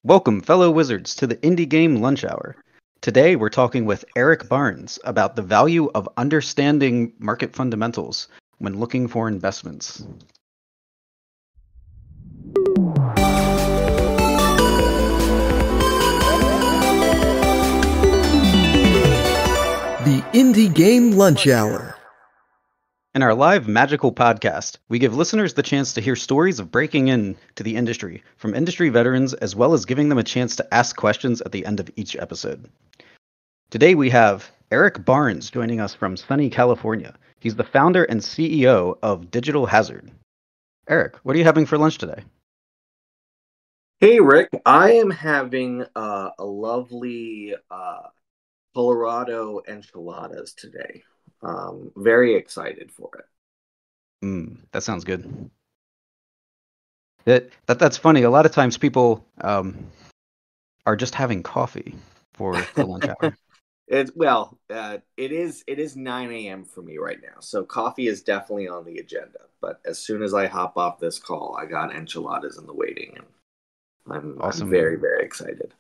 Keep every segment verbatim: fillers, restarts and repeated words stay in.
Welcome, fellow wizards, to the Indie Game Lunch Hour. Today, we're talking with Eric Barnes about the value of understanding market fundamentals when looking for investments. The Indie Game Lunch Hour. In our live magical podcast, we give listeners the chance to hear stories of breaking in to the industry from industry veterans, as well as giving them a chance to ask questions at the end of each episode. Today we have Eric Barnes joining us from sunny California. He's the founder and C E O of Digital Hazard. Eric, what are you having for lunch today? Hey, Rick. I am having uh, a lovely uh, Colorado enchiladas today. Um, very excited for it. Mm, that sounds good. That, that That's funny. A lot of times people um, are just having coffee for the lunch hour. It's well, uh, it is it is nine a.m. for me right now, so coffee is definitely on the agenda. But as soon as I hop off this call, I got enchiladas in the waiting, and I'm, Awesome. I'm very very excited.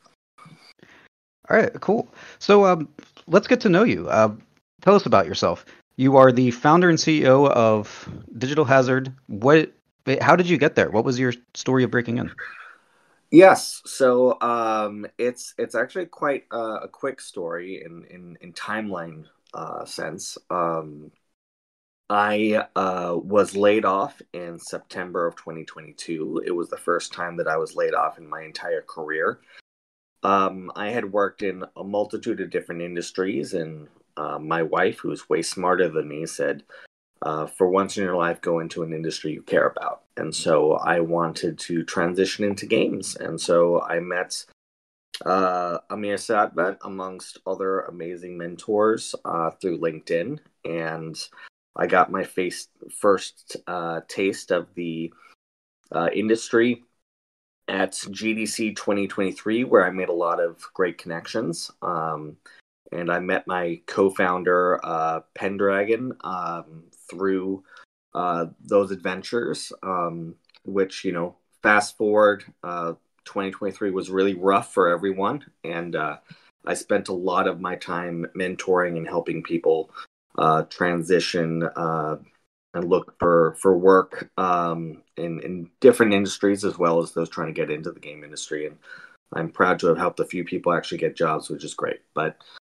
All right, cool. So um, let's get to know you. Uh, tell us about yourself. You are the founder and C E O of Digital Hazard. What? How did you get there? What was your story of breaking in? Yes, so um, it's it's actually quite uh, a quick story in in, in timeline uh, sense. Um, I uh, was laid off in September of twenty twenty-two. It was the first time that I was laid off in my entire career. Um, I had worked in a multitude of different industries, and uh, my wife, who's way smarter than me, said, uh, for once in your life, go into an industry you care about. And so I wanted to transition into games. And so I met uh, Amir Sadbat, amongst other amazing mentors, uh, through LinkedIn. And I got my face, first uh, taste of the uh, industry at G D C twenty twenty-three, where I made a lot of great connections. Um, and I met my co-founder, uh, Pendragon, um, through uh, those adventures, um, which, you know, fast forward, uh, twenty twenty-three was really rough for everyone. And uh, I spent a lot of my time mentoring and helping people uh, transition uh, and look for, for work um, in, in different industries, as well as those trying to get into the game industry. And I'm proud to have helped a few people actually get jobs, which is great. But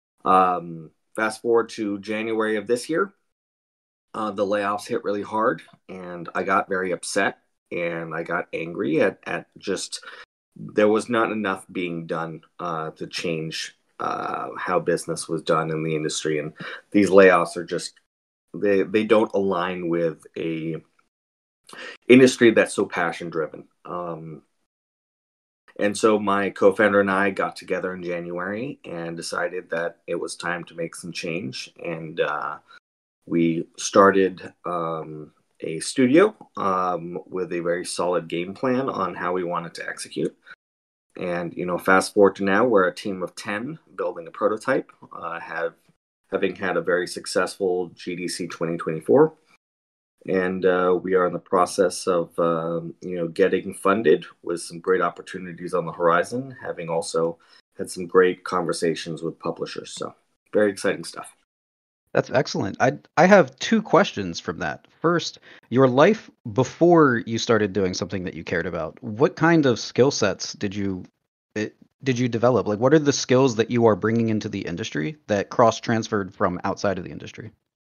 um, fast forward to January of this year, uh, the layoffs hit really hard, and I got very upset, and I got angry at, at just, there was not enough being done uh, to change uh, how business was done in the industry. And these layoffs are just, they they don't align with a industry that's so passion driven. Um, and so my co-founder and I got together in January and decided that it was time to make some change. And uh, we started um, a studio um, with a very solid game plan on how we wanted to execute. And, you know, fast forward to now, we're a team of ten building a prototype, uh, have having had a very successful G D C twenty twenty-four. And uh, we are in the process of, um, you know, getting funded with some great opportunities on the horizon, having also had some great conversations with publishers. So very exciting stuff. That's excellent. I I have two questions from that. First, your life before you started doing something that you cared about. What kind of skill sets did you it, did you develop? Like, what are the skills that you are bringing into the industry that cross transferred from outside of the industry?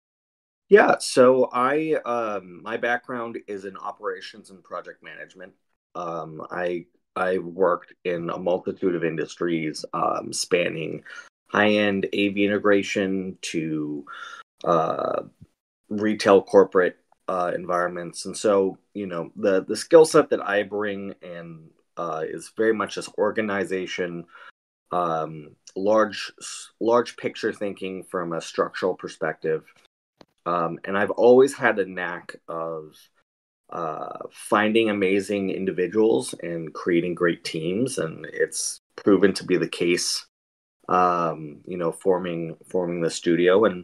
Yeah, so I um, my background is in operations and project management. Um, I I worked in a multitude of industries, um, spanning high-end A V integration to uh, retail corporate uh, environments. And so, you know, the the skill set that I bring and uh, is very much this organization, um, large large picture thinking from a structural perspective. Um, and I've always had a knack of uh, finding amazing individuals and creating great teams, and it's proven to be the case. Um, you know, forming forming the studio, and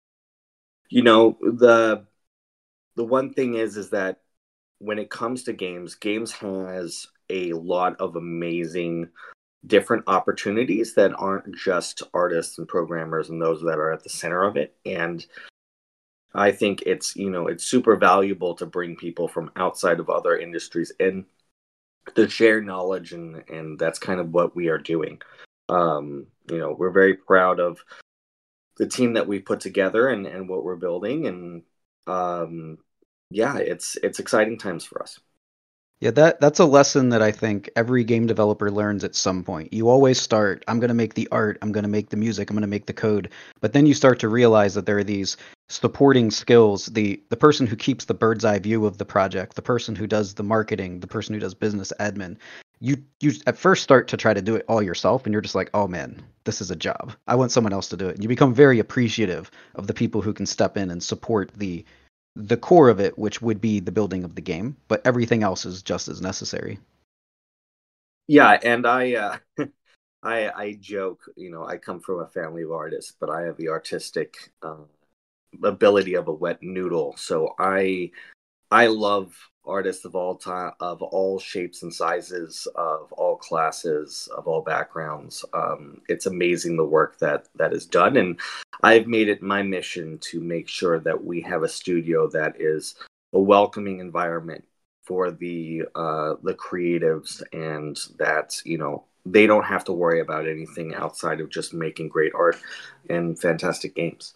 you know the the one thing is is that when it comes to games, games has a lot of amazing different opportunities that aren't just artists and programmers and those that are at the center of it. And I think it's, you know, it's super valuable to bring people from outside of other industries in to share knowledge, and and that's kind of what we are doing. Um, you know, we're very proud of the team that we put together and, and what we're building, and um, yeah, it's it's exciting times for us. Yeah, that that's a lesson that I think every game developer learns at some point. You always start, I'm going to make the art, I'm going to make the music, I'm going to make the code, but then you start to realize that there are these supporting skills, the the person who keeps the bird's eye view of the project, the person who does the marketing, the person who does business admin. You you at first start to try to do it all yourself, and you're just like, "Oh man, this is a job. I want someone else to do it." And you become very appreciative of the people who can step in and support the the core of it, which would be the building of the game, but everything else is just as necessary. Yeah, and I, uh, I, I joke, you know, I come from a family of artists, but I have the artistic uh, ability of a wet noodle. So I, I love artists of all time, of all shapes and sizes, of all classes, of all backgrounds. Um, it's amazing the work that that is done, and I've made it my mission to make sure that we have a studio that is a welcoming environment for the uh, the creatives, and that, you know, they don't have to worry about anything outside of just making great art and fantastic games.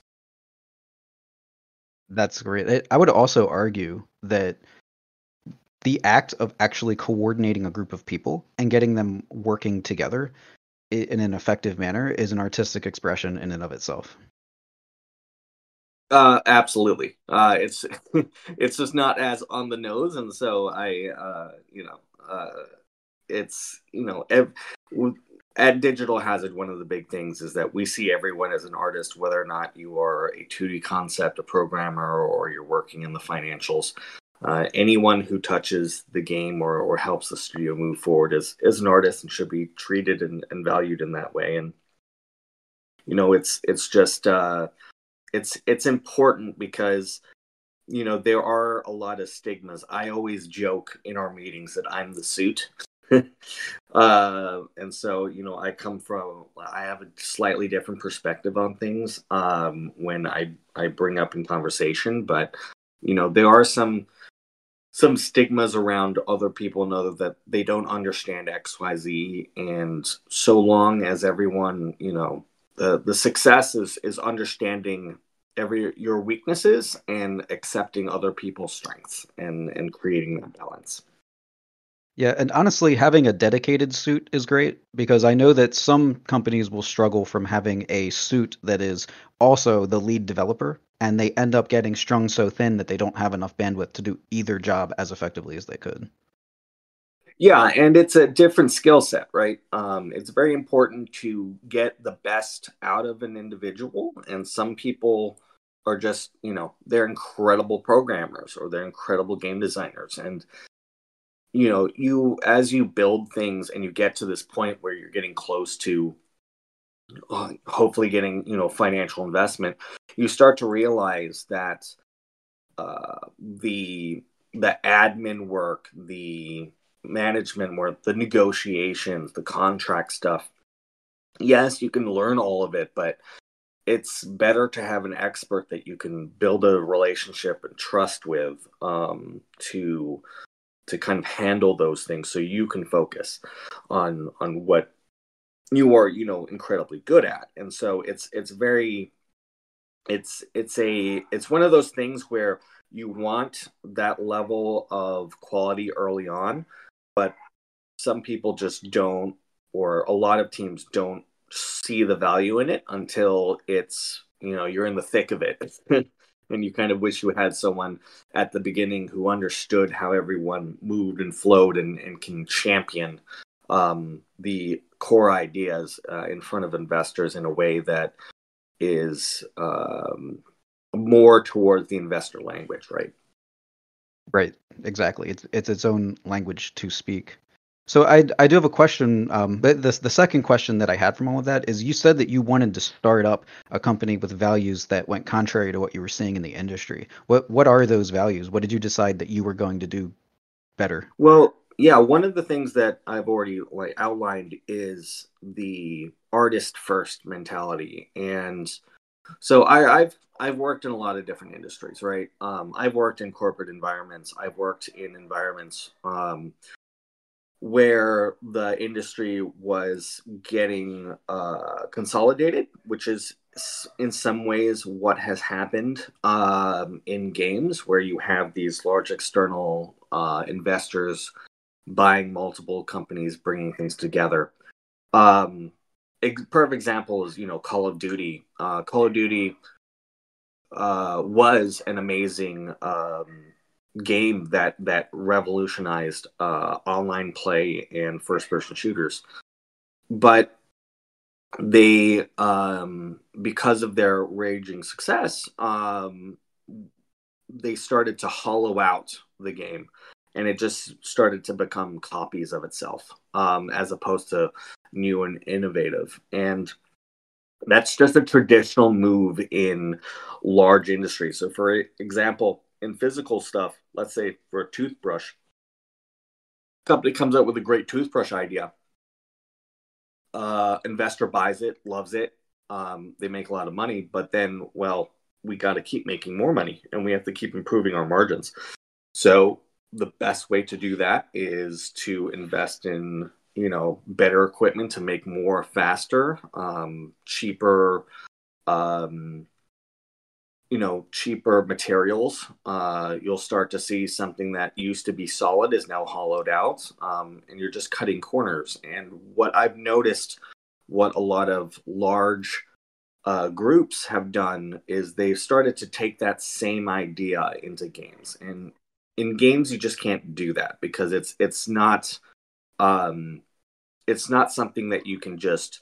That's great. I would also argue that the act of actually coordinating a group of people and getting them working together in an effective manner is an artistic expression in and of itself. Uh, absolutely. Uh, it's it's just not as on the nose, and so I, uh, you know, uh, it's, you know, ev- at Digital Hazard, one of the big things is that we see everyone as an artist, whether or not you are a two D concept, a programmer, or you're working in the financials. Uh, anyone who touches the game or, or helps the studio move forward is, is an artist and should be treated and, and valued in that way. And, you know, it's it's just uh, it's it's important because, you know, there are a lot of stigmas. I always joke in our meetings that I'm the suit. uh, and so, you know, I come from, I have a slightly different perspective on things um, when I, I bring up in conversation, but, you know, there are some, some stigmas around other people and other that they don't understand X Y Z. And so long as everyone, you know, the, the success is, is understanding every, your weaknesses and accepting other people's strengths and, and creating that balance. Yeah, and honestly, having a dedicated suit is great because I know that some companies will struggle from having a suit that is also the lead developer, and they end up getting strung so thin that they don't have enough bandwidth to do either job as effectively as they could. Yeah, and it's a different skill set, right? Um, it's very important to get the best out of an individual, and some people are just, you know, they're incredible programmers or they're incredible game designers, and you know, you as you build things and you get to this point where you're getting close to uh, hopefully getting, you know, financial investment, you start to realize that uh, the the admin work, the management work, the negotiations, the contract stuff, yes, you can learn all of it, but it's better to have an expert that you can build a relationship and trust with um, to to kind of handle those things, so you can focus on on what you are, you know, incredibly good at. And so it's it's very it's it's a it's one of those things where you want that level of quality early on, but some people just don't, or a lot of teams don't see the value in it until it's, you know, you're in the thick of it. And you kind of wish you had someone at the beginning who understood how everyone moved and flowed and, and can champion um, the core ideas uh, in front of investors in a way that is um, more towards the investor language, right? Right, exactly. It's it's its own language to speak. So I I do have a question. Um, but the the second question that I had from all of that is, you said that you wanted to start up a company with values that went contrary to what you were seeing in the industry. What what are those values? What did you decide that you were going to do better? Well, yeah, one of the things that I've already like outlined is the artist first mentality. And so I, I've I've worked in a lot of different industries, right? Um, I've worked in corporate environments. I've worked in environments um, where the industry was getting uh, consolidated, which is in some ways what has happened um, in games, where you have these large external uh, investors buying multiple companies, bringing things together. Um, a perfect example is, you know, Call of Duty. Uh, Call of Duty uh, was an amazing um, game that that revolutionized uh, online play and first-person shooters. But they, um, because of their raging success, um, they started to hollow out the game, and it just started to become copies of itself, um, as opposed to new and innovative. And that's just a traditional move in large industries. So, for example, in physical stuff, let's say for a toothbrush, company comes out with a great toothbrush idea. Uh, investor buys it, loves it. Um, they make a lot of money, but then, well, we got to keep making more money, and we have to keep improving our margins. So the best way to do that is to invest in, you know, better equipment to make more faster, um, cheaper, um, you know, cheaper materials. Uh, you'll start to see something that used to be solid is now hollowed out, um, and you're just cutting corners. And what I've noticed, what a lot of large uh, groups have done is they've started to take that same idea into games. And in games, you just can't do that because it's it's not um, it's not something that you can just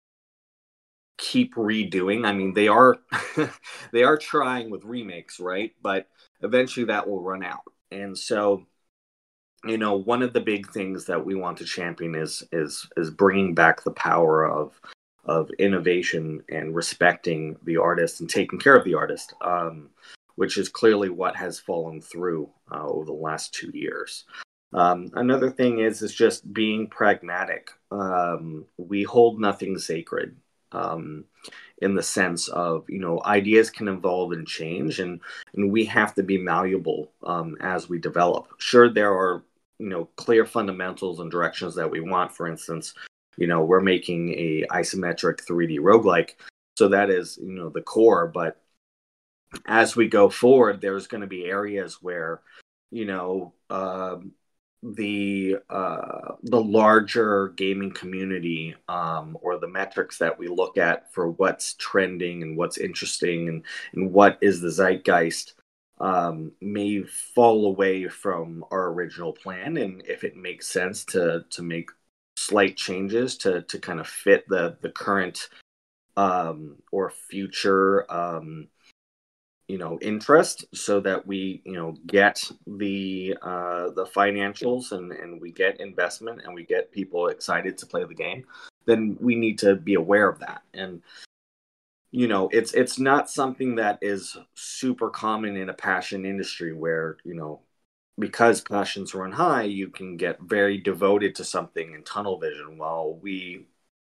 keep redoing. I mean, they are they are trying with remakes, right? But eventually that will run out. And so, you know, one of the big things that we want to champion is is is bringing back the power of of innovation and respecting the artist and taking care of the artist, um, which is clearly what has fallen through uh, over the last two years. Um, another thing is is just being pragmatic. Um, we hold nothing sacred. Um, in the sense of, you know, ideas can evolve and change, and and we have to be malleable um, as we develop. Sure, there are, you know, clear fundamentals and directions that we want. For instance, you know, we're making a isometric three D roguelike, so that is, you know, the core. But as we go forward, there's going to be areas where, you know, uh, the uh, the larger gaming community, um, or the metrics that we look at for what's trending and what's interesting and, and what is the zeitgeist, um, may fall away from our original plan. And if it makes sense to to make slight changes to to kind of fit the the current um, or future um, you know, interest, so that we, you know, get the uh, the financials, and, and we get investment, and we get people excited to play the game, then we need to be aware of that. And, you know, it's it's not something that is super common in a passion industry where, you know, because passions run high, you can get very devoted to something in tunnel vision, while we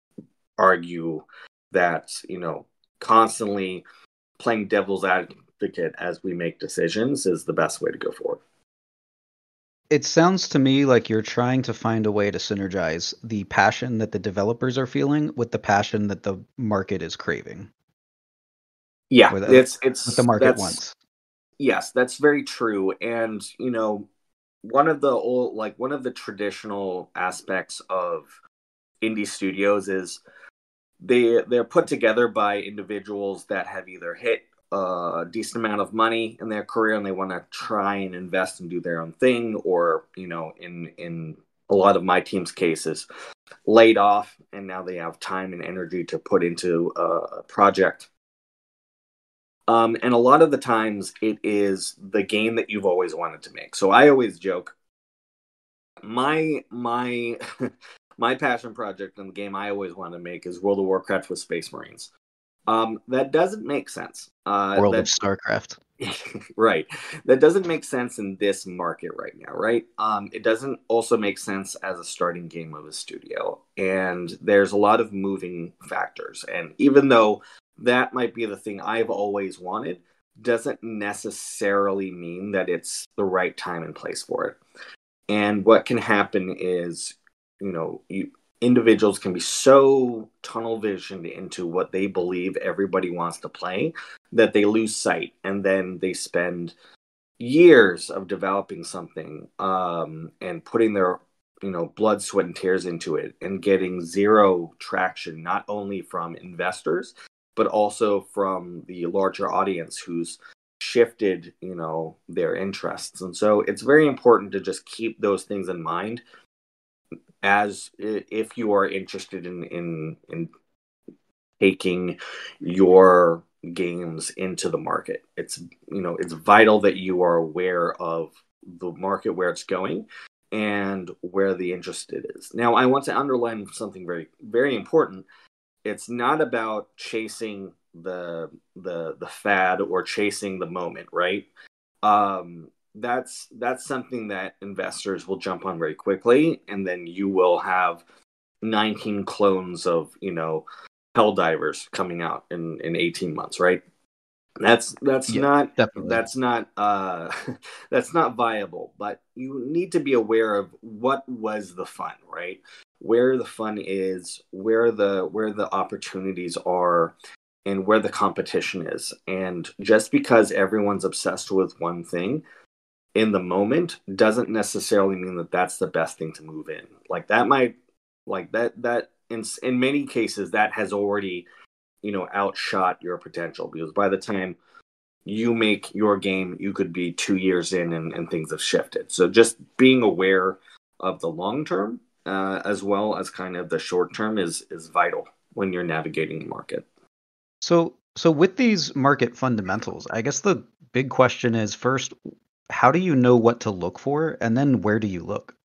argue that, you know, constantly playing devil's advocate as we make decisions is the best way to go forward. It sounds to me like you're trying to find a way to synergize the passion that the developers are feeling with the passion that the market is craving. Yeah, Or the, it's it's what the market that's, wants. Yes, that's very true. And, you know, one of the old like one of the traditional aspects of indie studios is they they're put together by individuals that have either hit a decent amount of money in their career and they want to try and invest and do their own thing, or, you know, in in a lot of my team's cases, laid off, and now they have time and energy to put into a project. Um, and a lot of the times it is the game that you've always wanted to make. So I always joke, my my my passion project and the game I always wanted to make is World of Warcraft with Space Marines. Um, that doesn't make sense. Uh, World that of StarCraft. right. That doesn't make sense in this market right now, right? Um, it doesn't also make sense as a starting game of a studio. And there's a lot of moving factors. And even though that might be the thing I've always wanted, doesn't necessarily mean that it's the right time and place for it. And what can happen is, you know, you individuals can be so tunnel visioned into what they believe everybody wants to play that they lose sight, and then they spend years of developing something um, and putting their you know blood, sweat, and tears into it, and getting zero traction, not only from investors but also from the larger audience who's shifted you know their interests. And so it's very important to just keep those things in mind as if you are interested in in in taking your games into the market. It's you know it's vital that you are aware of the market, where it's going, and where the interest is. Now, I want to underline something very very important. It's not about chasing the the the fad or chasing the moment, right? Um, that's that's something that investors will jump on very quickly, and then you will have nineteen clones of you know Helldivers coming out in in eighteen months, right? That's that's Yeah, not definitely. that's not uh that's not viable. But you need to be aware of what was the fun, right? Where the fun is, where the where the opportunities are, and where the competition is. And just because everyone's obsessed with one thing in the moment doesn't necessarily mean that that's the best thing to move in. Like that might like that that in in many cases that has already you know outshot your potential, because by the time you make your game you could be two years in, and, and things have shifted. So just being aware of the long term uh, as well as kind of the short term is is vital when you're navigating the market. So, so with these market fundamentals, I guess the big question is first, how do you know what to look for, and then where do you look?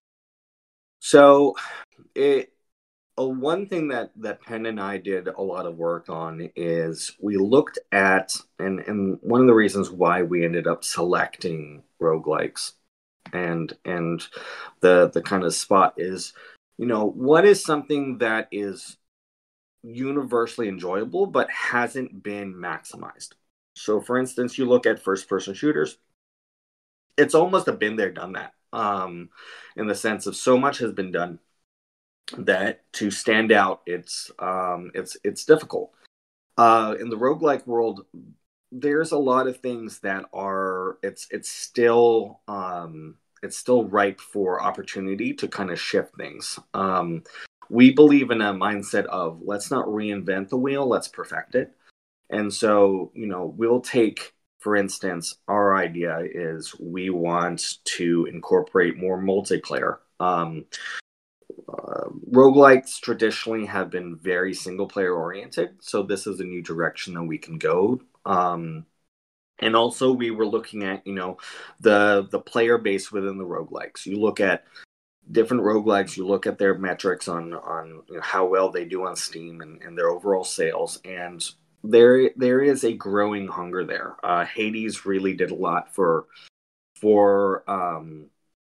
So it uh, one thing that that Penn and I did a lot of work on is we looked at, and and one of the reasons why we ended up selecting roguelikes and and the the kind of spot is, you know, what is something that is universally enjoyable but hasn't been maximized. So for instance, you look at first person shooters, it's almost a been there done that, um in the sense of so much has been done that to stand out it's um it's it's difficult. Uh in the roguelike world, there's a lot of things that are it's it's still um it's still ripe for opportunity to kind of shift things. Um we believe in a mindset of let's not reinvent the wheel, let's perfect it. And so, you know, we'll take, for instance, our idea is we want to incorporate more multiplayer. Um, uh, roguelikes traditionally have been very single player oriented, so this is a new direction that we can go. Um, and also, we were looking at, you know, the the player base within the roguelikes. You look at different roguelikes, you look at their metrics on on you know, how well they do on Steam, and, and their overall sales, and there there is a growing hunger there. Uh, Hades really did a lot for for um,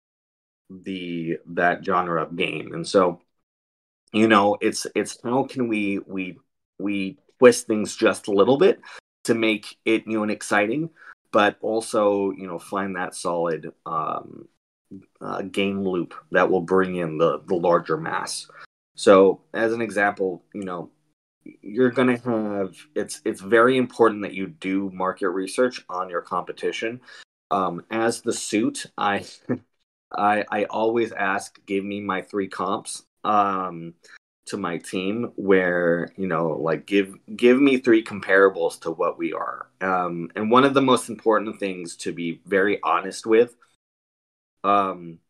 the that genre of game, and so you know it's it's how can we we we twist things just a little bit to make it new and exciting, but also you know find that solid um, uh, game loop that will bring in the the larger mass. So as an example, you know you're going to have it's it's very important that you do market research on your competition. Um, as the suit, I I I always ask, give me my three comps um, to my team, where you know like give give me three comparables to what we are. Um, and one of the most important things to be very honest with, um,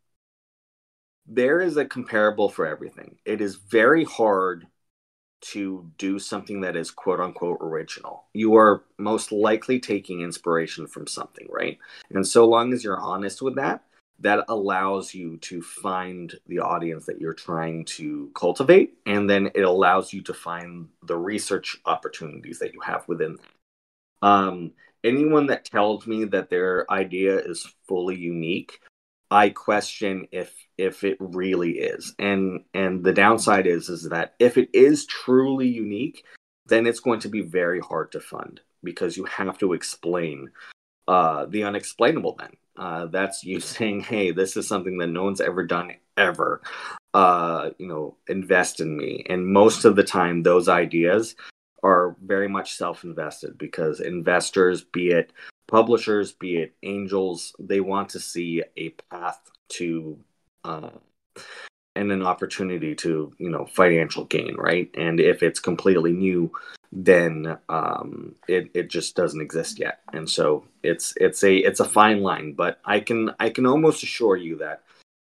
there is a comparable for everything. It is very hard to do something that is quote unquote original. You are most likely taking inspiration from something, right? And so long as you're honest with that, that allows you to find the audience that you're trying to cultivate, and then it allows you to find the research opportunities that you have within. Um, anyone that tells me that their idea is fully unique, I question if if it really is. And and the downside is is that if it is truly unique, then it's going to be very hard to fund, because you have to explain uh, the unexplainable then. Uh, that's you saying, hey, this is something that no one's ever done ever. Uh, you know, invest in me. And most of the time, those ideas are very much self-invested, because investors, be it publishers, be it angels, they want to see a path to uh, and an opportunity to, you know, financial gain, right? And if it's completely new, then um, it it just doesn't exist yet. And so it's it's a it's a fine line. But I can I can almost assure you that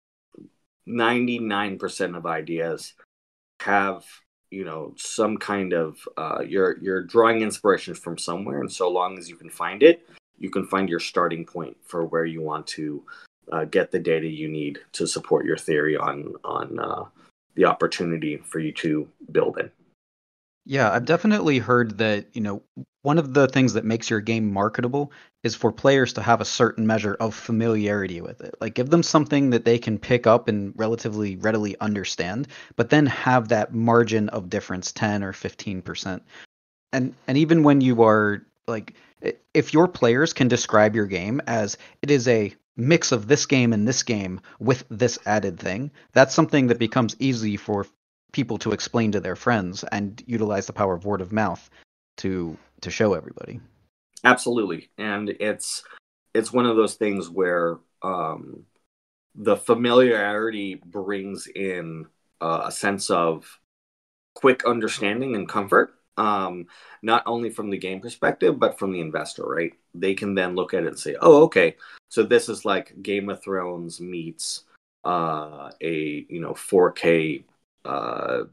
ninety-nine percent of ideas have, you know, some kind of uh, you're you're drawing inspiration from somewhere, and so long as you can find it, you can find your starting point for where you want to uh, get the data you need to support your theory on on uh, the opportunity for you to build in. Yeah, I've definitely heard that, you know, one of the things that makes your game marketable is for players to have a certain measure of familiarity with it. Like give them something that they can pick up and relatively readily understand, but then have that margin of difference, ten or fifteen percent. And and even when you are like i- if your players can describe your game as it is a mix of this game and this game with this added thing, that's something that becomes easy for people to explain to their friends and utilize the power of word of mouth to to show everybody. Absolutely, and it's it's one of those things where um, the familiarity brings in uh, a sense of quick understanding and comfort, um, not only from the game perspective, but from the investor, right? They can then look at it and say, oh, okay, so this is like Game of Thrones meets uh, a, you know, four K uh,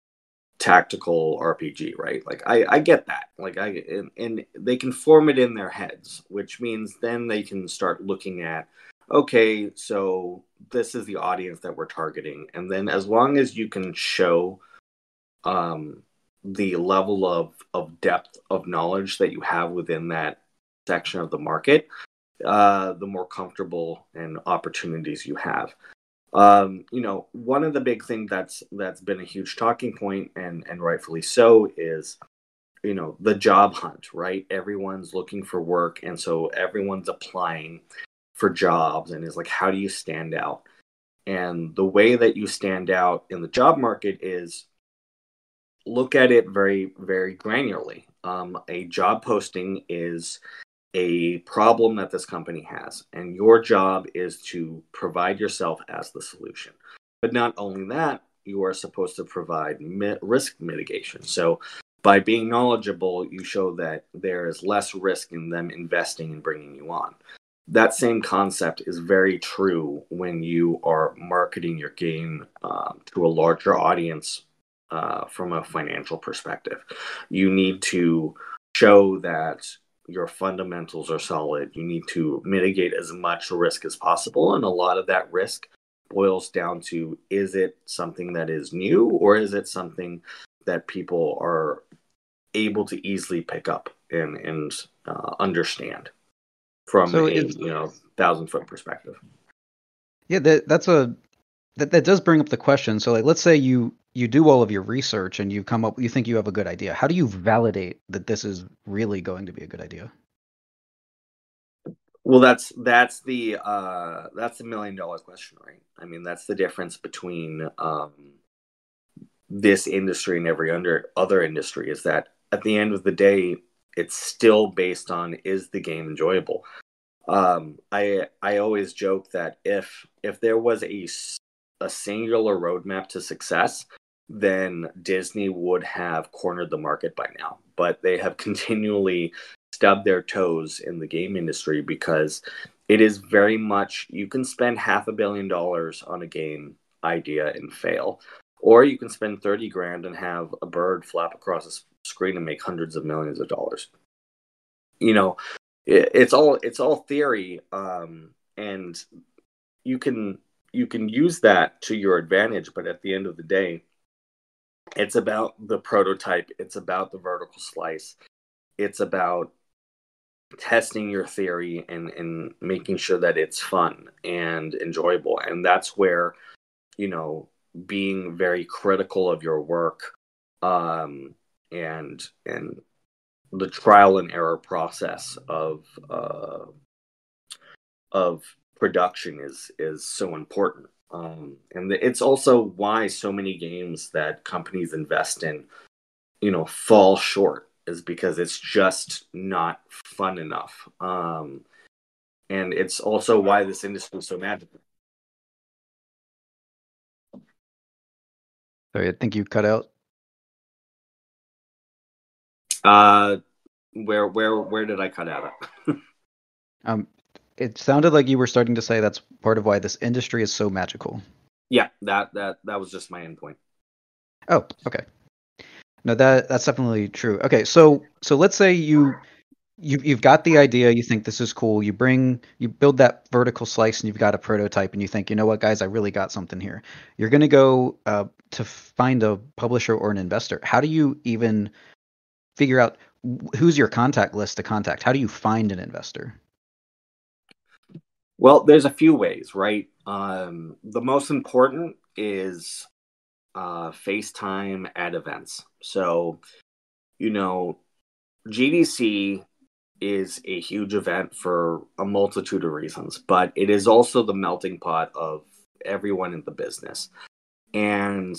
tactical R P G, right? Like I, I get that. Like I and, and they can form it in their heads, which means then they can start looking at, okay, so this is the audience that we're targeting. And then as long as you can show um, the level of, of depth of knowledge that you have within that section of the market, uh, the more comfortable and opportunities you have. Um, you know, one of the big things that's that's been a huge talking point, and and rightfully so, is, you know, the job hunt, right? Everyone's looking for work, and so everyone's applying for jobs, and is like, how do you stand out? And the way that you stand out in the job market is look at it very, very granularly. Um, a job posting is a problem that this company has, and your job is to provide yourself as the solution. But not only that, you are supposed to provide mi- risk mitigation. So by being knowledgeable, you show that there is less risk in them investing and bringing you on. That same concept is very true when you are marketing your game um, to a larger audience uh, from a financial perspective. You need to show that your fundamentals are solid. You need to mitigate as much risk as possible. And a lot of that risk boils down to, is it something that is new, or is it something that people are able to easily pick up and, and uh, understand from So a, if you know, thousand foot perspective? yeah, that that's a that, that does bring up the question. So like let's say you you do all of your research and you come up you think you have a good idea. How do you validate that this is really going to be a good idea? Well, that's that's the uh, that's the million dollar question, right? I mean, that's the difference between um, this industry and every under other industry, is that at the end of the day, it's still based on, is the game enjoyable? Um, I I always joke that if if there was a a singular roadmap to success, then Disney would have cornered the market by now. But they have continually stubbed their toes in the game industry, because it is very much, you can spend half a billion dollars on a game idea and fail, or you can spend thirty grand and have a bird flap across the screen and make hundreds of millions of dollars. You know, it, it's all it's all theory, um, and you can you can use that to your advantage, but at the end of the day, it's about the prototype, it's about the vertical slice, it's about testing your theory and, and making sure that it's fun and enjoyable. And that's where, you know, being very critical of your work, um, and and the trial and error process of uh, of production is is so important. Um, and it's also why so many games that companies invest in, you know, fall short, is because it's just not fun enough. Um, and it's also why this industry is so magical. Sorry, I think you cut out. Uh, where where where did I cut out at? Um, it sounded like you were starting to say that's part of why this industry is so magical. Yeah, that that that was just my end point. Oh, okay. No, that that's definitely true. Okay, so so let's say you you you've got the idea, you think this is cool, you bring you build that vertical slice and you've got a prototype and you think, you know what, guys, I really got something here. You're gonna go uh, to find a publisher or an investor. How do you even figure out who's your contact list to contact? How do you find an investor? Well, there's a few ways, right? Um, the most important is uh, FaceTime at events. So, you know, G D C is a huge event for a multitude of reasons, but it is also the melting pot of everyone in the business. And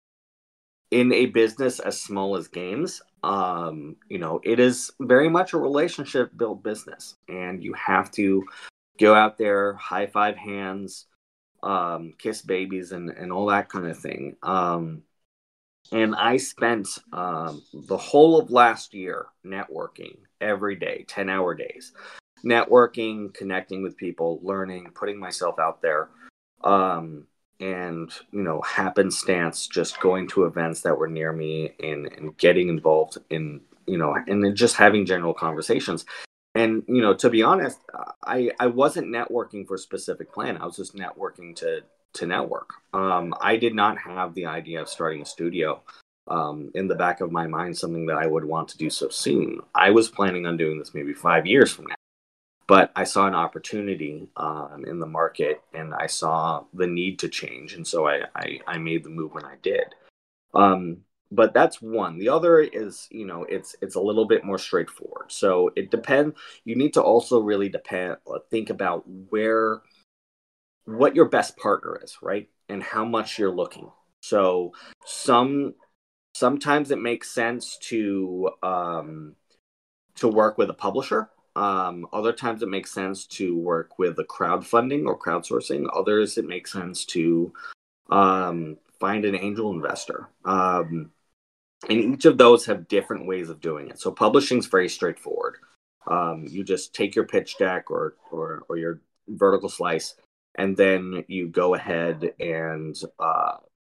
in a business as small as games, um, you know, it is very much a relationship built business. And you have to go out there, high five hands, um, kiss babies, and, and all that kind of thing. Um, and I spent um, the whole of last year networking every day, ten hour days, networking, connecting with people, learning, putting myself out there. Um, and, you know, happenstance, just going to events that were near me and, and getting involved in, you know, and then just having general conversations. And, you know, to be honest, I, I wasn't networking for a specific plan. I was just networking to, to network. Um, I did not have the idea of starting a studio um, in the back of my mind, something that I would want to do so soon. I was planning on doing this maybe five years from now. But I saw an opportunity um, in the market, and I saw the need to change. And so I, I, I made the move when I did. Um, but that's one. The other is, you know, it's it's a little bit more straightforward. So it depends. You need to also really depend, think about where, what your best partner is, right? And how much you're looking. So some sometimes it makes sense to um, to work with a publisher. Um, other times it makes sense to work with a crowdfunding or crowdsourcing. Others it makes sense to um, find an angel investor. Um, and each of those have different ways of doing it. So publishing is very straightforward. Um, you just take your pitch deck or, or, or your vertical slice, and then you go ahead and uh,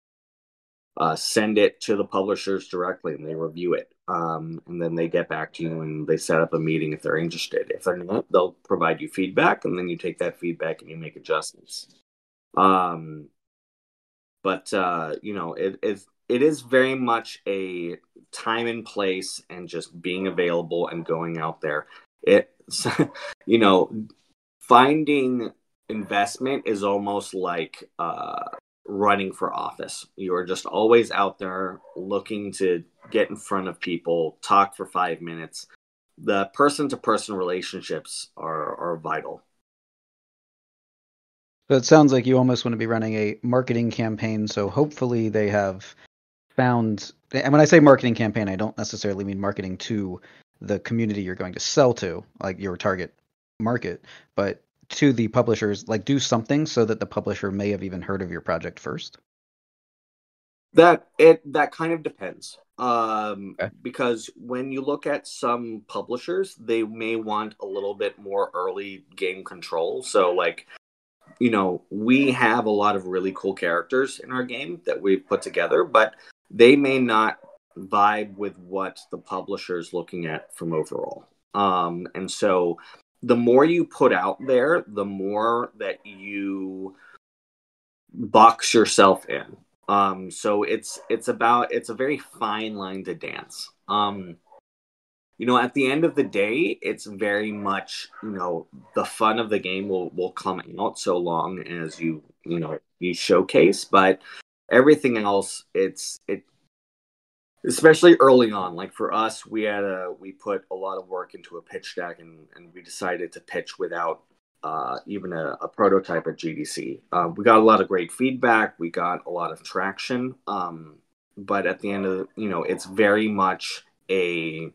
uh, send it to the publishers directly, and they review it. Um, and then they get back to you and they set up a meeting if they're interested. If they're not, they'll provide you feedback, and then you take that feedback and you make adjustments. Um, but uh, you know, it is it is very much a time and place, and just being available and going out there. It's you know, finding investment is almost like uh, running for office. You are just always out there looking to get in front of people, talk for five minutes. The person-to-person relationships are, are vital. So it sounds like you almost want to be running a marketing campaign. So hopefully they have found, and when I say marketing campaign, I don't necessarily mean marketing to the community you're going to sell to, like your target market, but to the publishers, like do something so that the publisher may have even heard of your project first. That it that kind of depends. Um, Okay. because when you look at some publishers, they may want a little bit more early game control. So like, you know, we have a lot of really cool characters in our game that we've put together, but they may not vibe with what the publisher is looking at from overall. Um, and so the more you put out there, the more that you box yourself in. Um, so it's it's about it's a very fine line to dance. Um, you know, at the end of the day, it's very much, you know, the fun of the game will will come out so long as you you know you showcase, but everything else, it's it especially early on. Like for us, we had a we put a lot of work into a pitch deck, and and we decided to pitch without uh, even a, a prototype at G D C. Uh, we got a lot of great feedback. We got a lot of traction. Um, but at the end of the, you know, it's very much a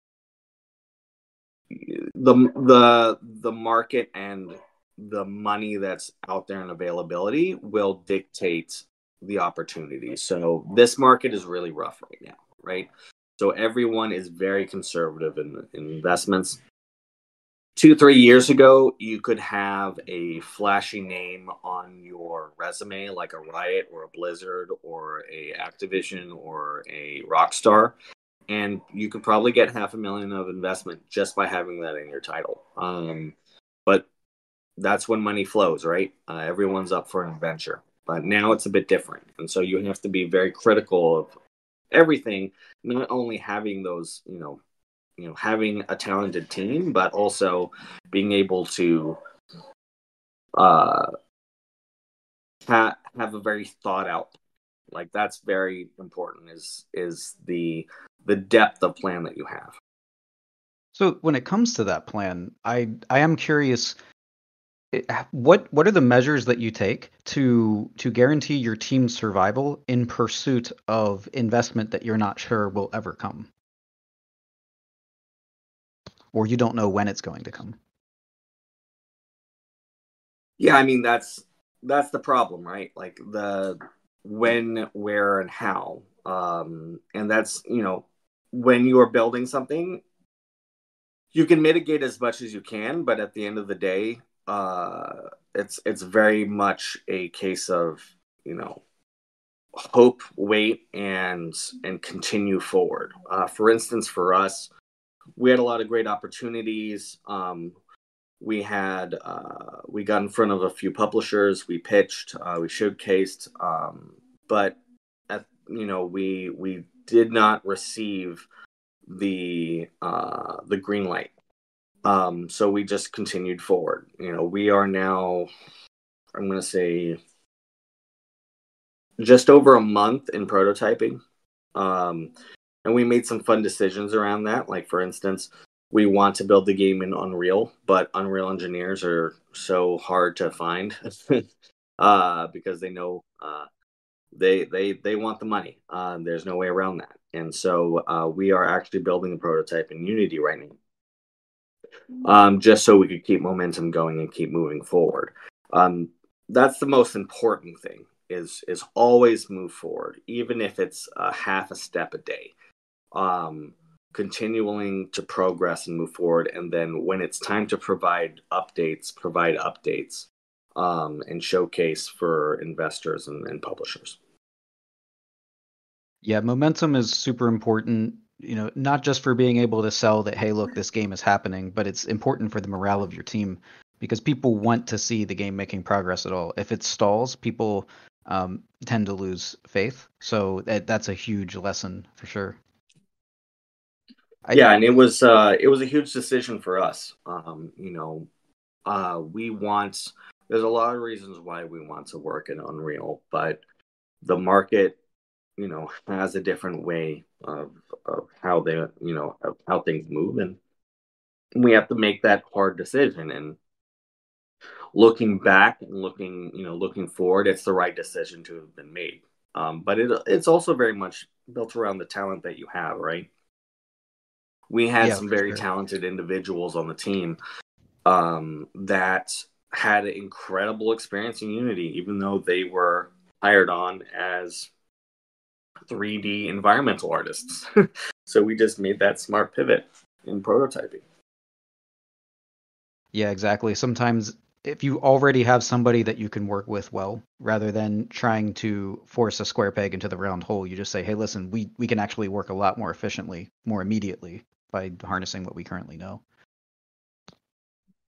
the the the market and the money that's out there and availability will dictate the opportunity. So this market is really rough right now, right? So everyone is very conservative in, in investments. Two, three years ago, you could have a flashy name on your resume, like a Riot or a Blizzard or a Activision or a Rockstar, and you could probably get half a million of investment just by having that in your title. Um, but that's when money flows, right? Uh, everyone's up for an adventure. But now it's a bit different. And so you have to be very critical of everything, not only having those, you know, you know, having a talented team, but also being able to uh, ha- have a very thought out. Like that's very important. Is is the the depth of plan that you have. So when it comes to that plan, I I am curious. it- What what are the measures that you take to to guarantee your team's survival in pursuit of investment that you're not sure will ever come, or you don't know when it's going to come? Yeah, I mean that's that's the problem, right? Like the when, where, and how. Um, and that's, you know, when you are building something, you can mitigate as much as you can, but at the end of the day, uh, it's it's very much a case of, you know, hope, wait, and and continue forward. Uh, for instance, for us, we had a lot of great opportunities. Um, we had uh, we got in front of a few publishers. We pitched, uh, we showcased, um, but at, you know, we we did not receive the uh, the green light. Um, so we just continued forward. You know, we are now, I'm going to say, just over a month in prototyping. Um, and we made some fun decisions around that. Like, for instance, we want to build the game in Unreal, but Unreal engineers are so hard to find uh, because they know uh, they they they want the money. Uh, there's no way around that. And so uh, we are actually building a prototype in Unity right now, um, just so we could keep momentum going and keep moving forward. Um, that's the most important thing, is is always move forward, even if it's a half a step a day. Um, continuing to progress and move forward, and then when it's time to provide updates, provide updates, um, and showcase for investors and, and publishers. Yeah, momentum is super important, you know, not just for being able to sell that, hey, look, this game is happening, but it's important for the morale of your team because people want to see the game making progress at all. If it stalls, people um, tend to lose faith. So that, that's a huge lesson for sure. I, Yeah, and it was uh, it was a huge decision for us. Um, you know, uh, we want. There's a lot of reasons why we want to work in Unreal, but the market, you know, has a different way of, of how they, you know, of how things move, and we have to make that hard decision. And looking back and looking, you know, looking forward, it's the right decision to have been made. Um, but it it's also very much built around the talent that you have, right? We had yeah, some for very sure. talented individuals on the team um, that had incredible experience in Unity, even though they were hired on as three D environmental artists. So we just made that smart pivot in prototyping. Yeah, exactly. Sometimes if you already have somebody that you can work with well, rather than trying to force a square peg into the round hole, you just say, hey, listen, we, we can actually work a lot more efficiently, more immediately by harnessing what we currently know.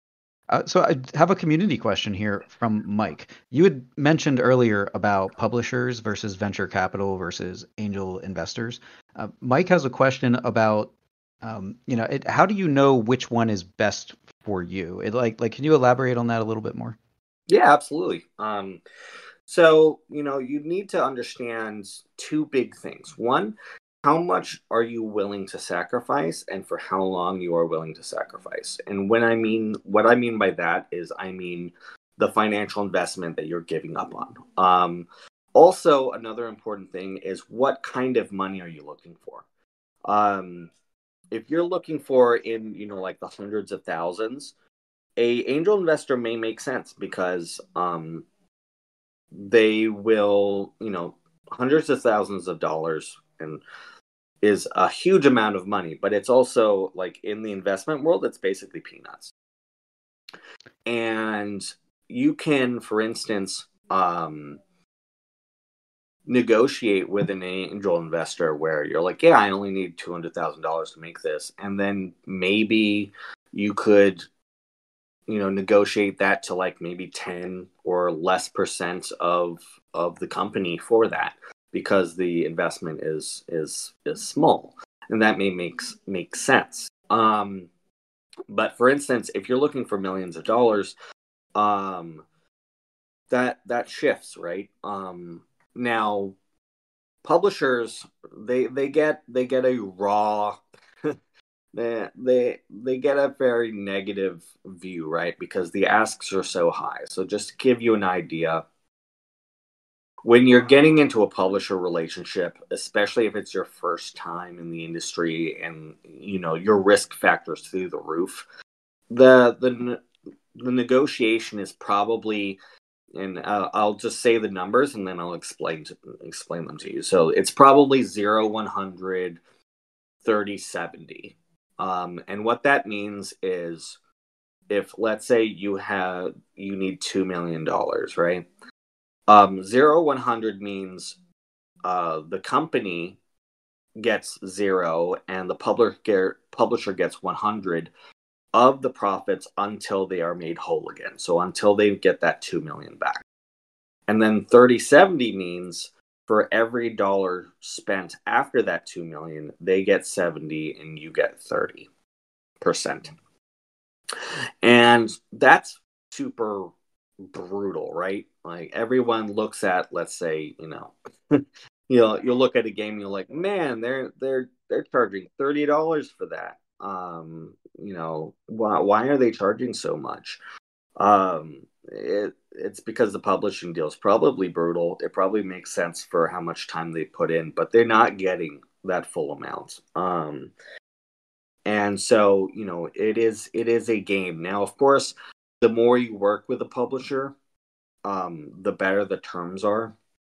Uh, so I have a community question here from Mike. You had mentioned earlier about publishers versus venture capital versus angel investors. Uh, Mike has a question about, um, you know, it, how do you know which one is best for you? It like like can you elaborate on that a little bit more? Yeah, absolutely. Um, so, you know, you need to understand two big things. One, how much are you willing to sacrifice and for how long you are willing to sacrifice? And when I mean, what I mean by that is, I mean the financial investment that you're giving up on. Um, also, another important thing is what kind of money are you looking for? Um, if you're looking for in, you know, like the hundreds of thousands, a angel investor may make sense because um, they will, you know, hundreds of thousands of dollars and is a huge amount of money, but it's also like in the investment world, it's basically peanuts. And you can, for instance, um, negotiate with an angel investor where you're like, yeah, I only need two hundred thousand dollars to make this. And then maybe you could, you know, negotiate that to like maybe ten or less percent of of the company for that because the investment is is is small, and that may makes make sense. Um, but for instance, if you're looking for millions of dollars, um, that that shifts, right? Um, now publishers they they get they get a raw they they they get a very negative view, right? Because the asks are so high. So just to give you an idea, when you're getting into a publisher relationship, especially if it's your first time in the industry and you know your risk factors through the roof, the the the negotiation is probably, and uh, I'll just say the numbers and then I'll explain to, explain them to you. So it's probably zero, one hundred, thirty, seventy. Um, and what that means is if let's say you have you need two million dollars, right? Um, zero, one hundred means uh, the company gets zero and the publisher publisher gets one hundred of the profits until they are made whole again. So until they get that two million back. And then thirty seventy means for every dollar spent after that two million, they get seventy and you get thirty percent. And that's super brutal, right? Like everyone looks at, let's say, you know, you know, you'll look at a game and you're like, man, they're they're they're charging thirty dollars for that. Um, you know, why why are they charging so much? Um, it it's because the publishing deal is probably brutal. It probably makes sense for how much time they put in, but they're not getting that full amount. Um, and so, you know, it is it is a game. Now, of course, the more you work with a publisher, um, the better the terms are.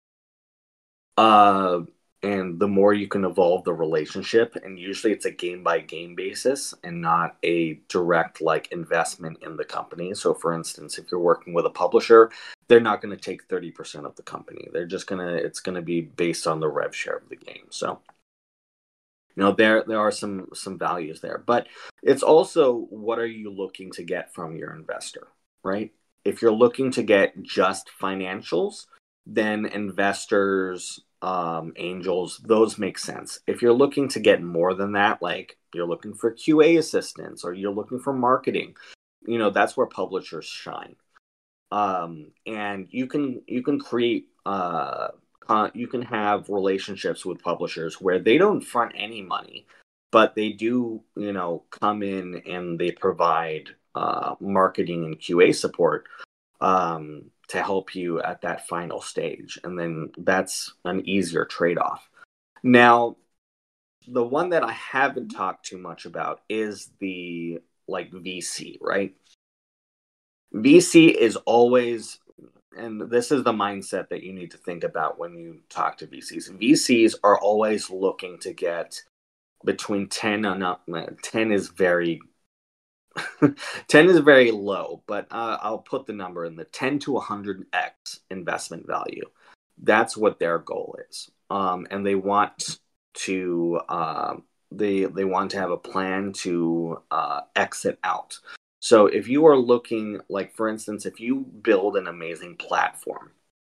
Uh, and the more you can evolve the relationship. And usually it's a game by game basis and not a direct like investment in the company. So for instance, if you're working with a publisher, they're not going to take thirty percent of the company. They're just going to, it's going to be based on the rev share of the game. So, you know, there, there are some, some values there, but it's also, what are you looking to get from your investor, right? If you're looking to get just financials, then investors, um, angels, those make sense. If you're looking to get more than that, like you're looking for Q A assistance or you're looking for marketing, you know, that's where publishers shine. Um, and you can you can create uh, uh, you can have relationships with publishers where they don't front any money, but they do, you know, come in and they provide uh, marketing and Q A support um, to help you at that final stage. And then that's an easier trade-off. Now, the one that I haven't talked too much about is the like V C, right? V C is always, and this is the mindset that you need to think about when you talk to V Cs. V Cs are always looking to get between ten and up. ten is very ten is very low, but uh, I'll put the number in the ten to one hundred x investment value. That's what their goal is, um, and they want to uh, they they want to have a plan to uh, exit out. So if you are looking, like for instance, if you build an amazing platform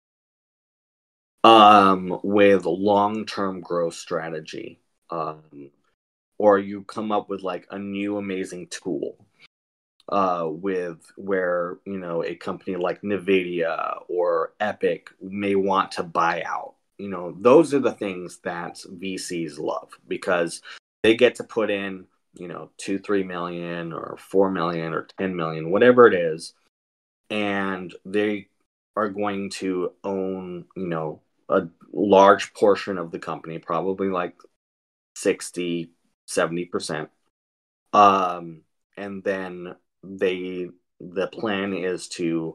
um, with long-term growth strategy, um, or you come up with like a new amazing tool uh, with where, you know, a company like NVIDIA or Epic may want to buy out. You know, those are the things that V Cs love because they get to put in, you know, two, three million or four million or ten million, whatever it is, and they are going to own, you know, a large portion of the company, probably like sixty, seventy percent. Um, and then they, the plan is to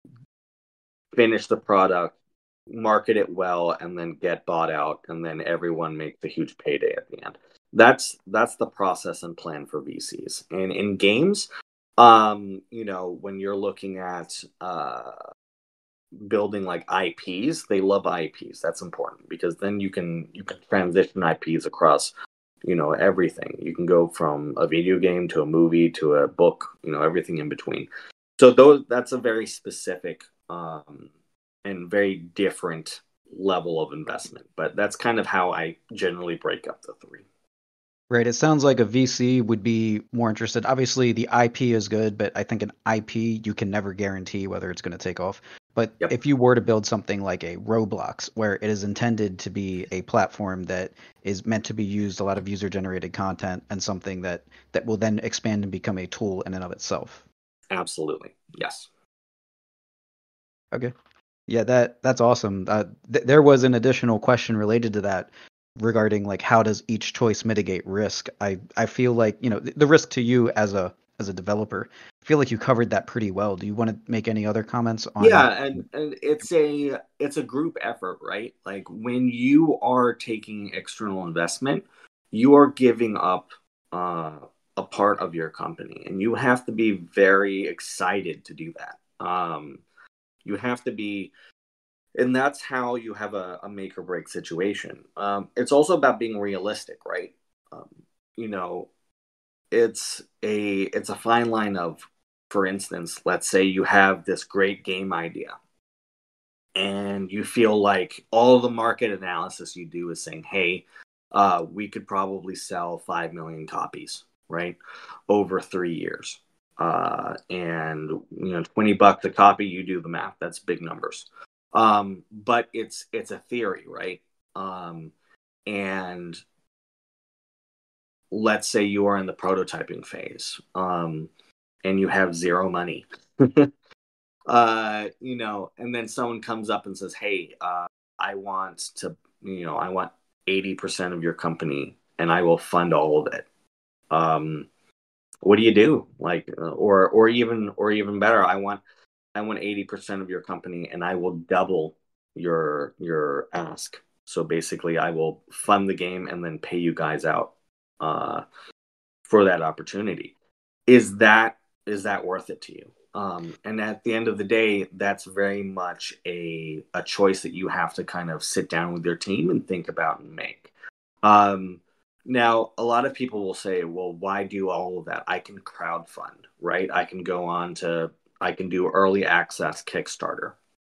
finish the product, market it well, and then get bought out, and then everyone makes a huge payday at the end. That's that's the process and plan for V Cs. And in games, um, you know, when you're looking at uh, building like I Ps, they love I Ps. That's important because then you can you can transition I Ps across, you know, everything. You can go from a video game to a movie to a book, you know, everything in between. So those that's a very specific um, and very different level of investment. But that's kind of how I generally break up the three. Right. It sounds like a V C would be more interested. Obviously, the I P is good, but I think an I P you can never guarantee whether it's going to take off. But Yep. if you were to build something like a Roblox, where it is intended to be a platform that is meant to be used, a lot of user-generated content, and something that that will then expand and become a tool in and of itself. Absolutely. Yes. Okay. Yeah, that that's awesome. Uh, th- there was an additional question related to that regarding like how does each choice mitigate risk? I I feel like, you know, the, the risk to you as a as a developer, I feel like you covered that pretty well. Do you want to make any other comments on? Yeah, and, and it's a it's a group effort, right? Like when you are taking external investment, you are giving up uh, a part of your company, and you have to be very excited to do that. Um, you have to be, and that's how you have a, a make or break situation. Um, it's also about being realistic, right? Um, you know, it's a it's a fine line of, for instance, let's say you have this great game idea and you feel like all the market analysis you do is saying, hey, uh, we could probably sell five million copies, right, over three years. Uh, and, you know, twenty bucks a copy, you do the math, that's big numbers. Um, but it's, it's a theory, right? Um, and let's say you are in the prototyping phase, um, and you have zero money. uh, you know, and then someone comes up and says, hey, uh, I want to, you know, I want eighty percent of your company and I will fund all of it. Um, what do you do? Like, uh, or, or even, or even better, I want, I want eighty percent of your company and I will double your, your ask. So basically I will fund the game and then pay you guys out, uh, for that opportunity. Is that, is that worth it to you? Um, and at the end of the day, that's very much a a choice that you have to kind of sit down with your team and think about and make. Um, now, a lot of people will say, "Well, why do all of that? I can crowdfund, right? I can go on to, I can do early access Kickstarter."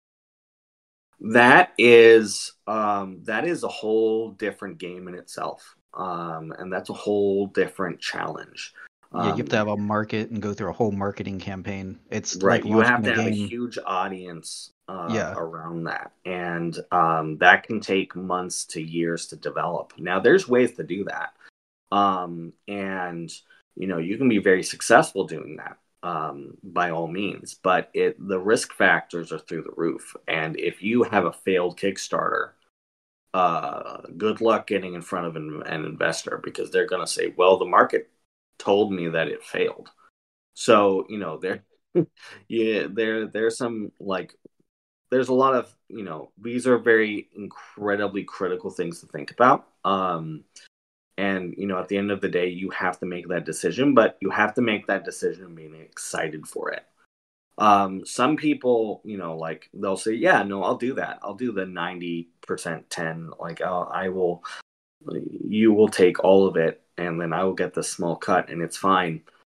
That is um, that is a whole different game in itself, um, and that's a whole different challenge. Yeah, you have Um, to have a market and go through a whole marketing campaign. It's Right. like You have launching a to have a game. huge audience uh, Yeah. around that. And um, that can take months to years to develop. Now, there's ways to do that. Um, and, you know, you can be very successful doing that um, by all means. But it the risk factors are through the roof. And if you have a failed Kickstarter, uh, good luck getting in front of an, an investor because they're going to say, well, the market told me that it failed. So, you know, there, yeah, there, there's some like, there's a lot of, you know, these are very incredibly critical things to think about. Um, and, you know, at the end of the day, you have to make that decision, but you have to make that decision being excited for it. Um, some people, you know, like they'll say, yeah, no, I'll do that. I'll do the ninety percent ten, like I'll, I will, you will take all of it and then I will get the small cut and it's fine.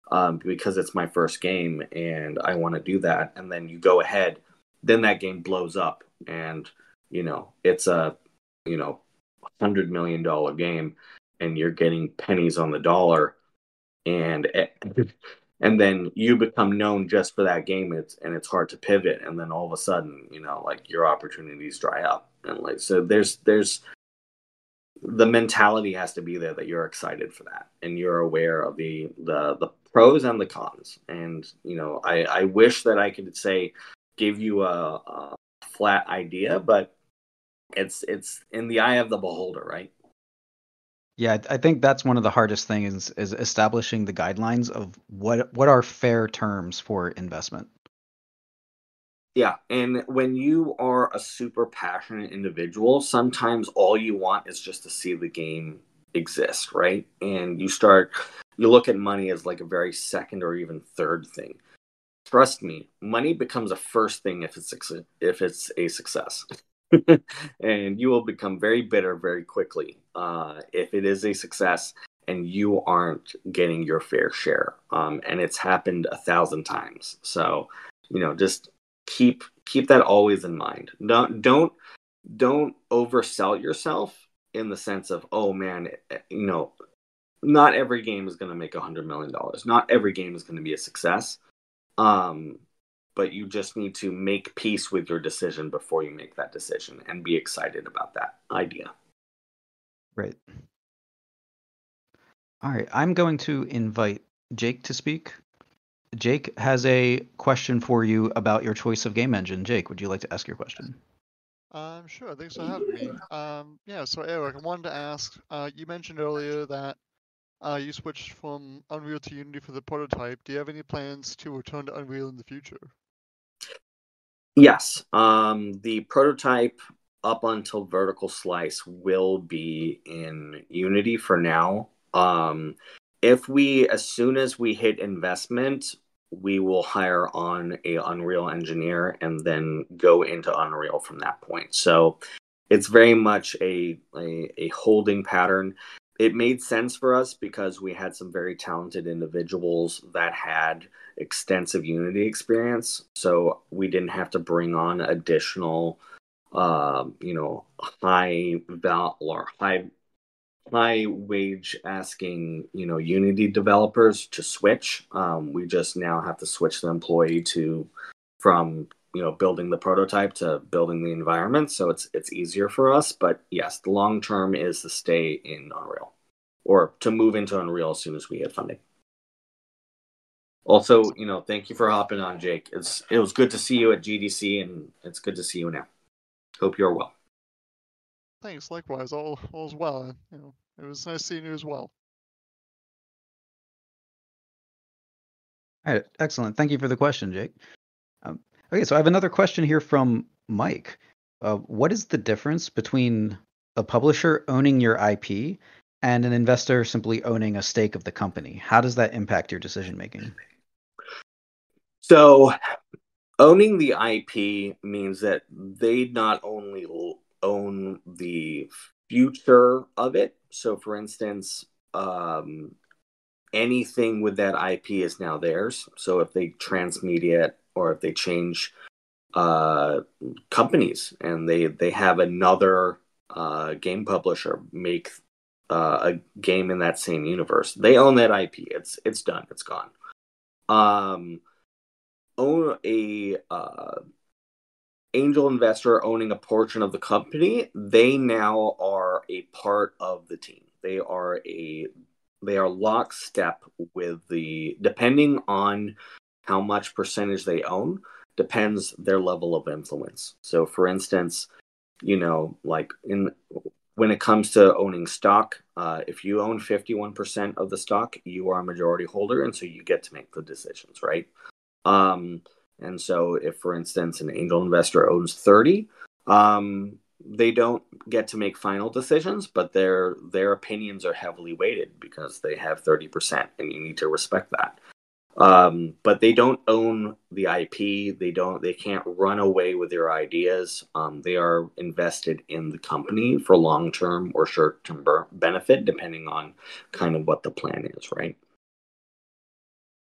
um, because it's my first game and I want to do that. And then you go ahead, then that game blows up, and you know it's a you know hundred million dollar game, and you're getting pennies on the dollar, and and then you become known just for that game. It's and it's hard to pivot, and then all of a sudden, you know, like your opportunities dry up, and like so there's there's the mentality has to be there that you're excited for that and you're aware of the the the pros and the cons. And you know, I I wish that I could say give you a, a flat idea, but it's it's in the eye of the beholder, right? Yeah, I I think that's one of the hardest things is establishing the guidelines of what what are fair terms for investment. Yeah, and when you are a super passionate individual, sometimes all you want is just to see the game exist, right? And you start, you look at money as like a very second or even third thing. Trust me, money becomes a first thing if it's if it's a success, and you will become very bitter very quickly uh, if it is a success and you aren't getting your fair share. Um, and it's happened a thousand times. So, you know, just keep keep that always in mind. Don't don't don't oversell yourself in the sense of, oh man, you know, not every game is going to make a hundred million dollars. Not every game is going to be a success. Um, but you just need to make peace with your decision before you make that decision and be excited about that idea. Right. All right, I'm going to invite Jake to speak. Jake has a question for you about your choice of game engine. Jake, would you like to ask your question? Um, sure. Thanks for having me. Um, yeah. So Eric, I wanted to ask. Uh, you mentioned earlier that uh, you switched from Unreal to Unity for the prototype. Do you have any plans to return to Unreal in the future? Yes. Um, the prototype up until Vertical Slice will be in Unity for now. Um, if we, as soon as we hit investment, we will hire on a Unreal engineer and then go into Unreal from that point. So it's very much a, a, a holding pattern. It made sense for us because we had some very talented individuals that had extensive Unity experience. So we didn't have to bring on additional, um, you know, high val or high high wage asking, you know, Unity developers to switch. Um, we just now have to switch the employee to from you know building the prototype to building the environment. So it's it's easier for us. But yes, the long term is to stay in Unreal or to move into Unreal as soon as we get funding. Also, you know, thank you for hopping on, Jake. It's it was good to see you at G D C, and it's good to see you now. Hope you're well. Thanks. Likewise. All all's well. You know, it was nice seeing you as well. All right, excellent. Thank you for the question, Jake. Um, okay, so I have another question here from Mike. Uh, what is the difference between a publisher owning your I P and an investor simply owning a stake of the company? How does that impact your decision making? So, owning the I P means that they not only own the future of it. So, for instance, um, anything with that I P is now theirs. So, if they transmedia it or if they change uh, companies and they they have another uh, game publisher make uh, a game in that same universe, they own that I P. It's it's done. It's gone. Um, own a uh, angel investor owning a portion of the company, they now are a part of the team. They are a they are lockstep with the depending on how much percentage they own depends their level of influence. So for instance, you know, like in when it comes to owning stock, uh, if you own fifty-one percent of the stock, you are a majority holder, and so you get to make the decisions, right? Um, and so if, for instance, an angel investor owns thirty, um, they don't get to make final decisions, but their their opinions are heavily weighted because they have thirty percent, and you need to respect that. Um, but they don't own the I P. They don't. They can't run away with their ideas. Um, they are invested in the company for long term or short term benefit, depending on kind of what the plan is, right?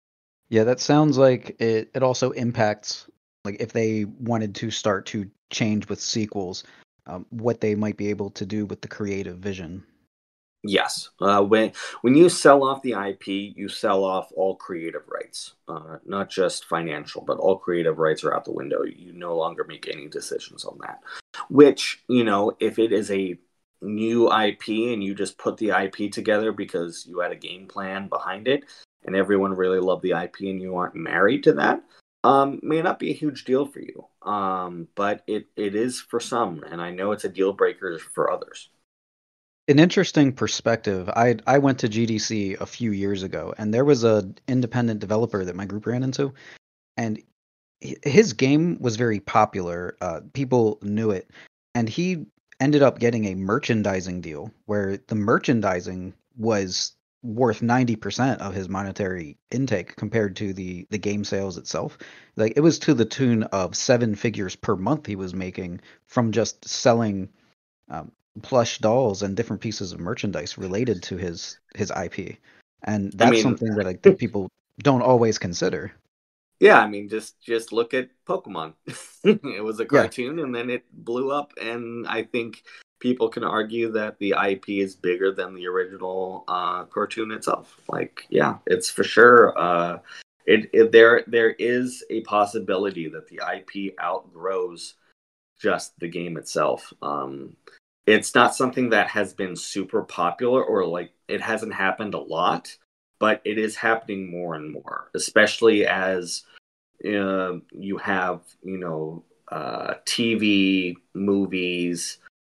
Yeah, that sounds like it, it also impacts, like if they wanted to start to change with sequels, um, what they might be able to do with the creative vision. Yes. Uh, when when you sell off the I P, you sell off all creative rights, uh, not just financial, but all creative rights are out the window. You no longer make any decisions on that. Which, you know, if it is a new I P and you just put the I P together because you had a game plan behind it and everyone really loved the I P and you aren't married to that, um, may not be a huge deal for you. Um, but it, it is for some, and I know it's a deal breaker for others. An interesting perspective. I I went to G D C a few years ago, and there was a independent developer that my group ran into, and hi- his game was very popular. Uh, people knew it, and he ended up getting a merchandising deal where the merchandising was worth ninety percent of his monetary intake compared to the the game sales itself. Like it was to the tune of seven figures per month he was making from just selling um, plush dolls and different pieces of merchandise related to his his I P. And I that's mean, something that I think people don't always consider. yeah, I mean, just just look at Pokemon. It was a Yeah. cartoon, and then it blew up. And I think people can argue that the I P is bigger than the original uh, cartoon itself. Like, yeah, it's for sure. Uh, it, it there there is a possibility that the I P outgrows just the game itself. Um, it's not something that has been super popular, or like it hasn't happened a lot, but it is happening more and more, especially as uh, you have, you know, uh, T V, movies,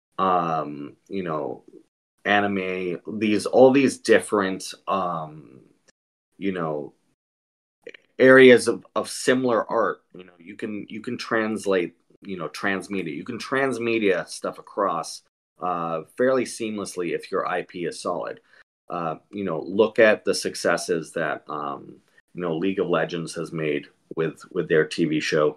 um, you know, anime, these, all these different, um, you know, areas of, of similar art. You know, you can, you can translate, you know, transmedia, you can transmedia stuff across uh, fairly seamlessly if your I P is solid. Uh, you know, look at the successes that, um, you know, League of Legends has made with with their T V show.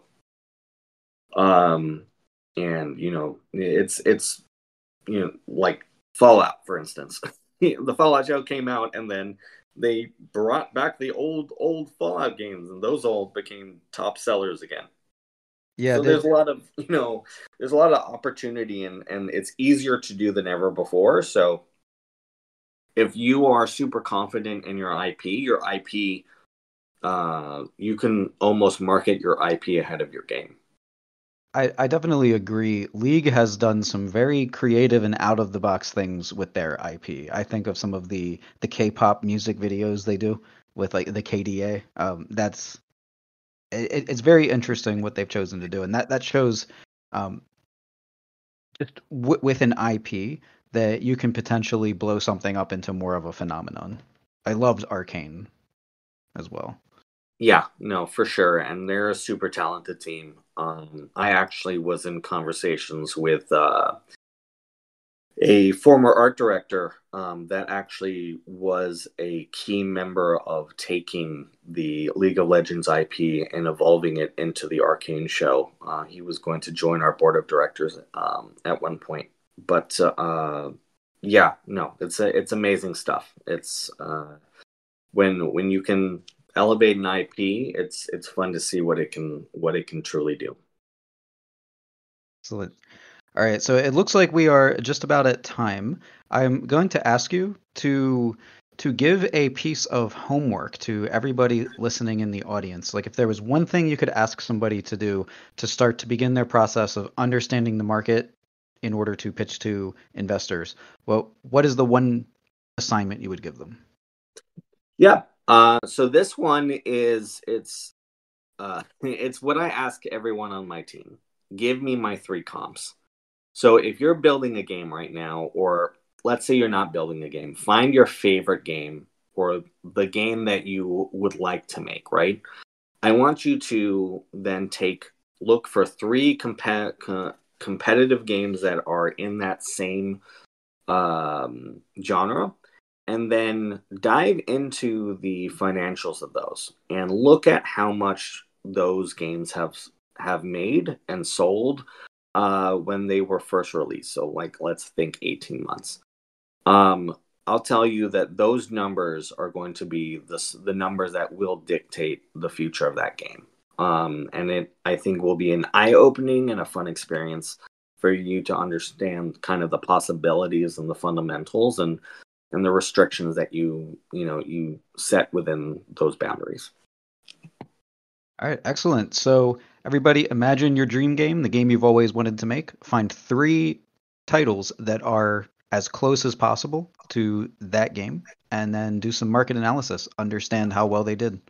Um, and you know, it's it's you know like Fallout, for instance. The Fallout show came out, and then they brought back the old old Fallout games, and those all became top sellers again. Yeah, So that there's a lot of, you know, there's a lot of opportunity, and and it's easier to do than ever before. So if you are super confident in your I P, your I P, uh, you can almost market your I P ahead of your game. I, I definitely agree. League has done some very creative and out of the box things with their I P. I think of some of the the K-pop music videos they do with like the K D A. Um, that's it, it's very interesting what they've chosen to do, and that that shows um, just w- with an I P that you can potentially blow something up into more of a phenomenon. I loved Arcane as well. Yeah, no, for sure. And they're a super talented team. Um, I actually was in conversations with uh, a former art director um, that actually was a key member of taking the League of Legends I P and evolving it into the Arcane show. Uh, he was going to join our board of directors um, at one point. But uh, yeah, no, it's a, it's amazing stuff. It's uh, when when you can elevate an I P, it's it's fun to see what it can what it can truly do. So all right, so it looks like we are just about at time. I'm going to ask you to to give a piece of homework to everybody listening in the audience. Like if there was one thing you could ask somebody to do to start to begin their process of understanding the market in order to pitch to investors, well, what is the one assignment you would give them? Yeah. Uh, so this one is it's uh, it's what I ask everyone on my team. Give me my three comps. So if you're building a game right now, or let's say you're not building a game, find your favorite game or the game that you would like to make, right? I want you to then take look for three compa- co- competitive games that are in that same um, genre, and then dive into the financials of those and look at how much those games have have made and sold uh, when they were first released. So, like, let's think eighteen months. Um, I'll tell you that those numbers are going to be the the numbers that will dictate the future of that game. Um, and it, I think, will be an eye-opening and a fun experience for you to understand kind of the possibilities and the fundamentals and and the restrictions that you you know you set within those boundaries. All right, excellent. So everybody, imagine your dream game, the game you've always wanted to make. Find three titles that are as close as possible to that game, and then do some market analysis. Understand how well they did.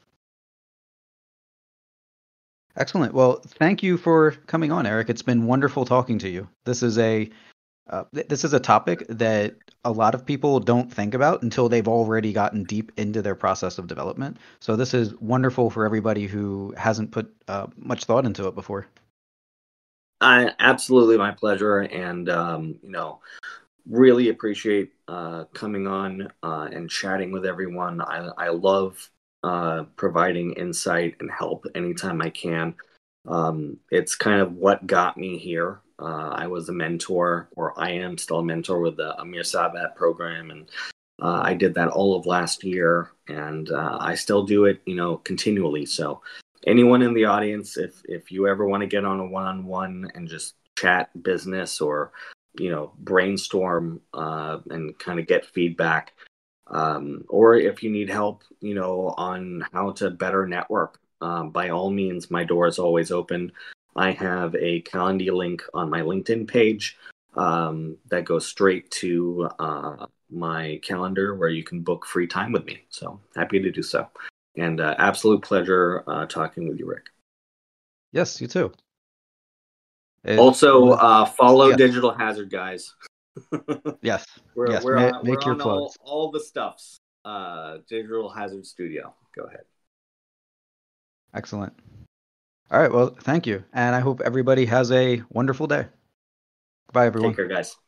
Excellent. Well, thank you for coming on, Eric. It's been wonderful talking to you. This is a uh, th- this is a topic that a lot of people don't think about until they've already gotten deep into their process of development. So this is wonderful for everybody who hasn't put uh, much thought into it before. I absolutely my pleasure, and um, you know, really appreciate uh, coming on uh, and chatting with everyone. I I love uh, providing insight and help anytime I can. Um, it's kind of what got me here. Uh, I was a mentor, or I am still a mentor with the Amir Sabat program, and uh, I did that all of last year, and uh, I still do it, you know, continually. So, anyone in the audience, if if you ever want to get on a one-on-one and just chat business, or you know, brainstorm uh, and kind of get feedback, um, or if you need help, you know, on how to better network, um, by all means, my door is always open. I have a Calendly link on my LinkedIn page um, that goes straight to uh, my calendar where you can book free time with me. So happy to do so. And uh, absolute pleasure uh, talking with you, Rick. Yes, you too. It, also, uh, follow yes. Digital Hazard, guys. Yes. We're, yes. we're Ma- on, make we're your on plugs. all, all the stuffs. Uh, Digital Hazard Studio. Go ahead. Excellent. All right. Well, thank you. And I hope everybody has a wonderful day. Bye, everyone. Take care, guys.